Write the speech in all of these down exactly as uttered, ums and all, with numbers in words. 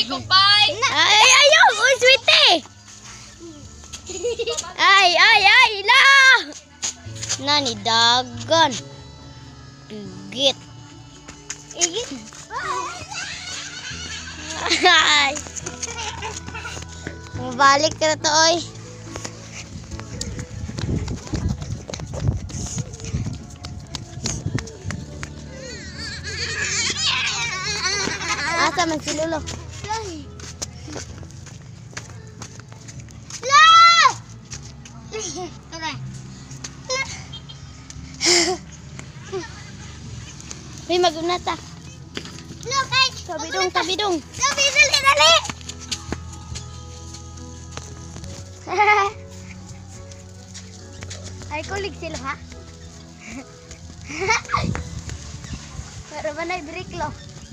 kumpay. Ay, ayaw! Uy, sweetie! Ay, ay, ay! La! Nani, dagan. Igit. Igit? Ay! Mabalik ka na to, oy. Asa man si Lolo? May magunata. Look, ay! Tabidong, tabidong. Dali, dali, dali! Ay, kulig sila, ha? Pero ba nag-break lo?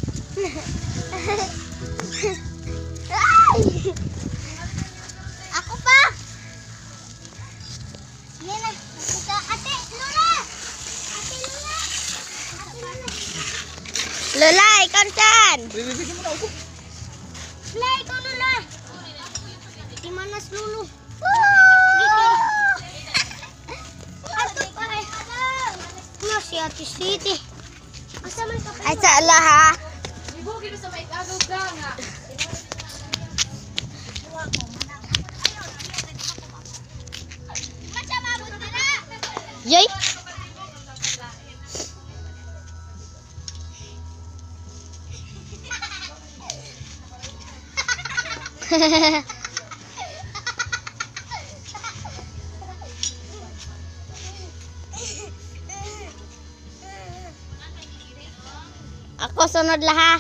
Ay! Ako pa! Yan na. Ito, ate, Lula! Ate, Lula! Ate, Lula! Lola, ikaw saan? Lula, ikaw, Lula! Timanas, Lulu. Ato pa eh. Ano si Ate City? Asa man ka pa? Ay, saala, ha? Ibugi na sa may agaw ka nga. Masa mabot nila? Yoy! Ako sunod lah, ha?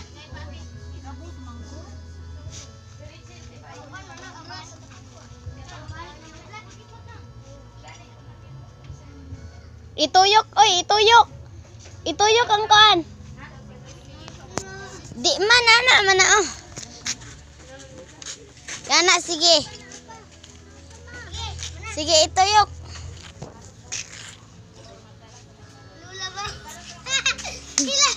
Ituyok, oy, ituyok. Ituyok ang kan. Di man ana man na oh. Kana sige. Sige ituyok. Lula ba? Sila.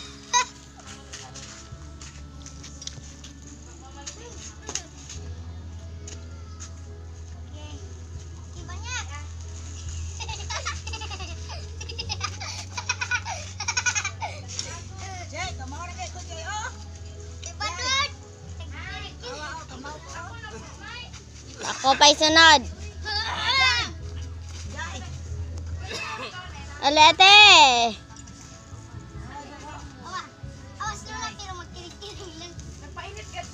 Ako pa'y sunod. Alete. Awas Lula, pero magkirig-kirig lang. Nagpainit ka.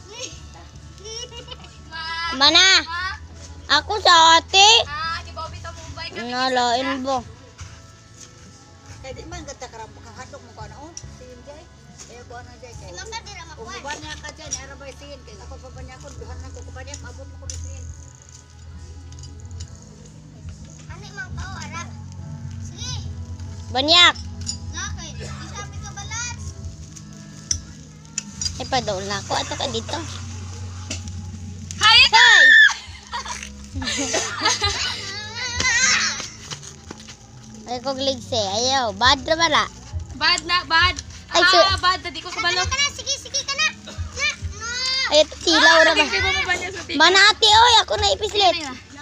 Mana? Ako sa ate. Ah, di ba bitaw Mumbai ka? Nalain bo. Kaya di man gata karap kakadok mo ka na oh. Sin jay. Kaya ko ana jay kay. Imam na dira Kung makuha. uban niya ka dyan, arabay sin kay ako pa niya ko duhan na ko pa niya abot mo ko sin. Ani mang kao ara. Sige. Banyak. Nakay, isabi ka balat. Ay padol na ako. Ato ka dito. Hay! Hoy! Ay kog ligse. Ayaw. Bad ra bala. Bad na, bad. Ay, Ah, so- bad na di ko kabalo. Kana kana, sige sige kana. Na, no. Ay ito tilaw ra ba? Hindi mo ba niya sa tingin? Mana ate oy. Ako na ipislit.